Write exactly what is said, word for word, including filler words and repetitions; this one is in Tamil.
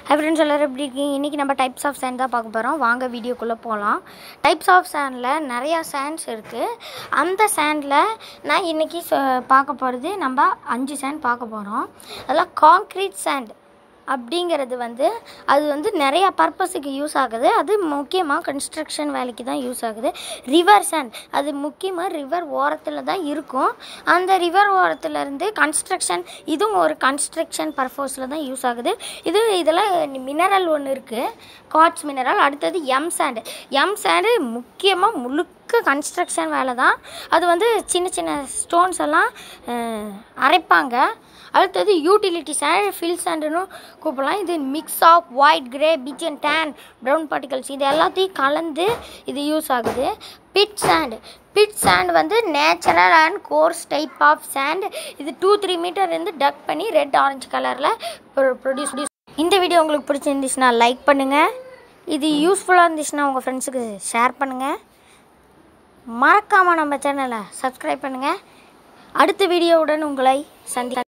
Hi friends, எல்லாரும் எப்படி இருக்கீங்க? இன்னைக்கு நம்ம டைப்ஸ் ஆஃப் சாண்ட் தான் பார்க்க போறோம். வாங்க வீடியோக்குள்ள போலாம். டைப்ஸ் ஆஃப் சாண்ட்ல நிறைய சாண்ட்ஸ் இருக்கு. அந்த சாண்ட்ல நான் இன்னைக்கு பார்க்க போறது நம்ம அஞ்சு சாண்ட் பார்க்க போறோம். அதெல்லாம் கான்கிரீட் சாண்ட் அப்படிங்கிறது வந்து அது வந்து நிறைய பர்பஸுக்கு யூஸ் ஆகுது. அது முக்கியமாக கன்ஸ்ட்ரக்ஷன் வேலைக்கு தான் யூஸ் ஆகுது. ரிவர் சாண்ட் அது முக்கியமாக ரிவர் ஓரத்தில் தான் இருக்கும். அந்த ரிவர் ஓரத்துலேருந்து கன்ஸ்ட்ரக்ஷன் இதுவும் ஒரு கன்ஸ்ட்ரக்ஷன் பர்பஸில் தான் யூஸ் ஆகுது. இது இதில் மினரல் ஒன்று இருக்குது, குவார்ட்ஸ் மினரல். அடுத்தது எம் சாண்டு. எம் சாண்டு முக்கியமாக முழுக்க கன்ஸ்ட்ரக்ஷன் வேலை தான். அது வந்து சின்ன சின்ன ஸ்டோன்ஸ் எல்லாம் அரைப்பாங்க. அடுத்தது யூட்டிலிட்டி சாண்ட், ஃபில் சாண்டுன்னு கூப்பிடலாம். இது mix of white, grey, peach and tan, brown particles இது எல்லாத்தையும் கலந்து இது யூஸ் ஆகுது. Pit sand. பிட் சாண்ட் வந்து natural and coarse type of sand. இது டூ த்ரீ மீட்டர் இருந்து டக் பண்ணி ரெட் ஆரஞ்சு கலரில் ப்ரொடியூஸ். இந்த வீடியோ உங்களுக்கு பிடிச்சிருந்துச்சுன்னா லைக் பண்ணுங்கள். இது யூஸ்ஃபுல்லாக இருந்துச்சுன்னா உங்கள் ஃப்ரெண்ட்ஸுக்கு ஷேர் பண்ணுங்கள். மறக்காமல் நம்ம சேனலை சப்ஸ்கிரைப் பண்ணுங்கள். அடுத்த வீடியோவுடன் உங்களை சந்தி